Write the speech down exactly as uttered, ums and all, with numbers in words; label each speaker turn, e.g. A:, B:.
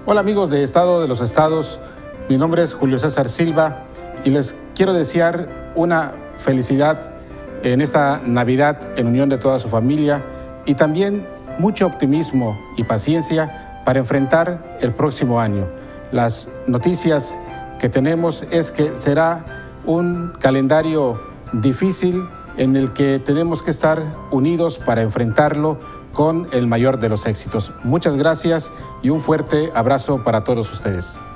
A: Hola amigos de Estado de los Estados, mi nombre es Julio César Silva y les quiero desear una felicidad en esta Navidad en unión de toda su familia y también mucho optimismo y paciencia para enfrentar el próximo año. Las noticias que tenemos es que será un calendario difícil en el que tenemos que estar unidos para enfrentarlo con el mayor de los éxitos. Muchas gracias y un fuerte abrazo para todos ustedes.